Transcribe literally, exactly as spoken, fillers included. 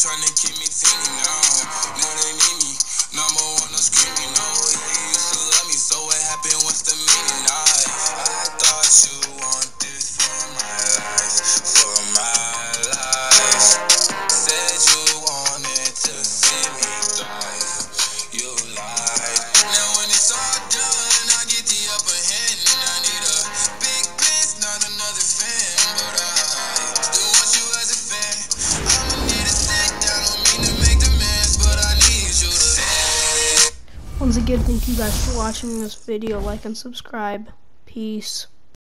tryna keep me teeny now. Now they need me. Number one, no screaming. No, you used to love me, so what happened? What's the meaning? I, I thought you want this for my life, for my life. Said you wanted to see me thrive. You lied. Now when it's all done, I get the upper hand, and I need a big bitch, not another fan. But I still want you as a fan. I'ma need to sit down, don't mean to make demands, but I need you to say. Once again, thank you guys for watching this video. Like and subscribe. Peace.